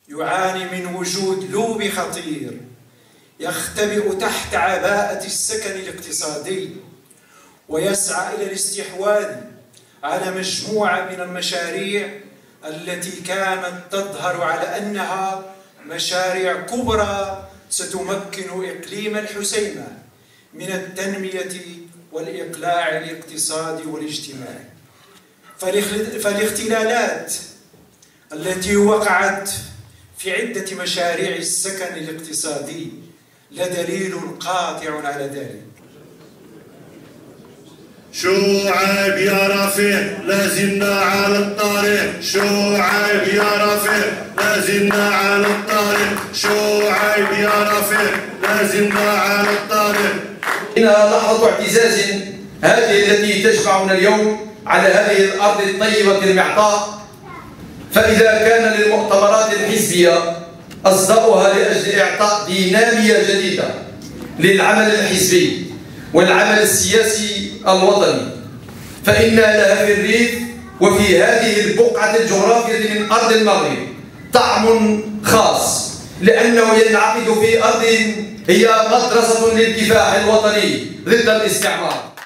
يعاني من وجود لوبي خطير يختبئ تحت عباءة السكن الاقتصادي ويسعى إلى الاستحواذ على مجموعة من المشاريع التي كانت تظهر على أنها مشاريع كبرى ستمكن إقليم الحسيمة من التنمية والإقلاع الاقتصادي والاجتماعي. فالاختلالات التي وقعت في عدة مشاريع السكن الاقتصادي لدليل قاطع على ذلك. شعيب يا رفيق لازلنا على الطريق، شعيب يا رفيق لازلنا على الطريق، شعيب يا رفيق لازلنا على الطريق. إنها لحظة اعتزاز هذه التي تجمعنا اليوم على هذه الأرض الطيبة المعطاء. فإذا كان للمؤتمرات الحزبية أصداؤها لأجل إعطاء دينامية جديدة للعمل الحزبي والعمل السياسي الوطني، فإن لها في الريف وفي هذه البقعة الجغرافية من أرض المغرب طعم خاص، لأنه ينعقد في أرض هي مدرسة للكفاح الوطني ضد الاستعمار.